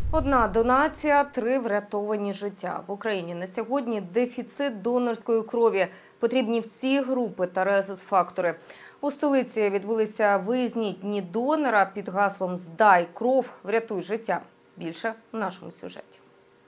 Одна донація, 3 врятовані життя. В Україні на сьогодні дефіцит донорської крові. Потрібні всі групи та резус-фактори. У столиці відбулися виїзні дні донора під гаслом «Здай кров, врятуй життя». Більше в нашому сюжеті.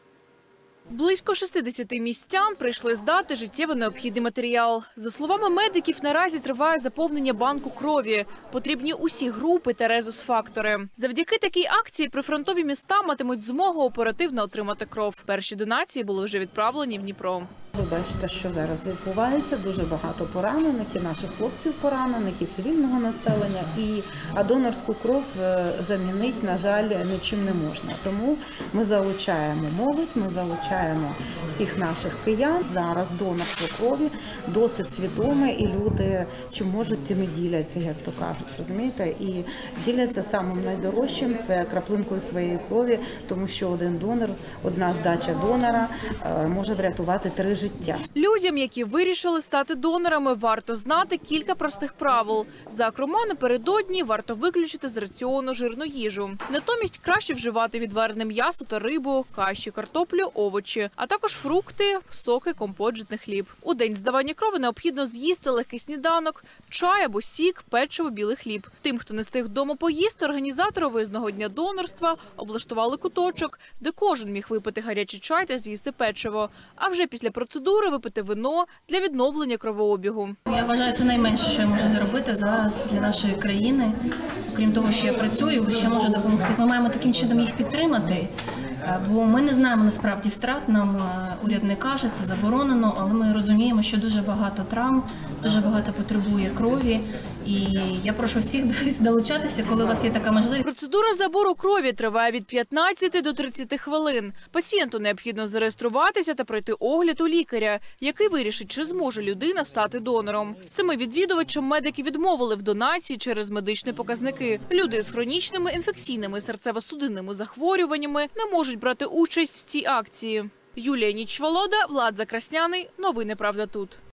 Близько 60 містян прийшли здати життєво необхідний матеріал. За словами медиків, наразі триває заповнення банку крові. Потрібні усі групи та резус-фактори. Завдяки такій акції прифронтові міста матимуть змогу оперативно отримати кров. Перші донації були вже відправлені в Дніпро. Ви бачите, що зараз відбувається. Дуже багато поранених, і наших хлопців поранених, і цивільного населення. А донорську кров замінити, на жаль, нічим не можна. Тому ми залучаємо молодь, ми залучаємо всіх наших киян. Зараз донорство крові досить свідоме, і люди чим можуть, тим і діляться, як то кажуть, розумієте? І діляться самим найдорожчим – це краплинкою своєї крові, тому що один донор, одна здача донора може врятувати 3 життя. Людям, які вирішили стати донорами, варто знати кілька простих правил. Зокрема, напередодні варто виключити з раціону жирну їжу. Натомість краще вживати відварене м'ясо та рибу, каші, картоплю, овочі, а також фрукти, соки, компот, житний хліб. У день здавання крові необхідно з'їсти легкий сніданок, чай або сік, печиво, білий хліб. Тим, хто не встиг вдома поїсти, організатори виїзного дня донорства облаштували куточок, де кожен міг випити гарячий чай та з'їсти печиво. А вже після процедури випити вино для відновлення кровообігу. Я вважаю, це найменше, що я можу зробити зараз для нашої країни. Окрім того, що я працюю, ще можу допомогти. Ми маємо таким чином їх підтримати, бо ми не знаємо насправді втрат. Нам уряд не каже, це заборонено, але ми розуміємо, що дуже багато травм, дуже багато потребує крові. І я прошу всіх долучатися, коли у вас є така можливість. Процедура забору крові триває від 15 до 30 хвилин. Пацієнту необхідно зареєструватися та пройти огляд у лікаря, який вирішить, чи зможе людина стати донором. 7 відвідувачам медики відмовили в донації через медичні показники. Люди з хронічними інфекційними серцево-судинними захворюваннями не можуть брати участь в цій акції. Юлія Нічволода, Влад Закрасняний. Новини «Правда тут».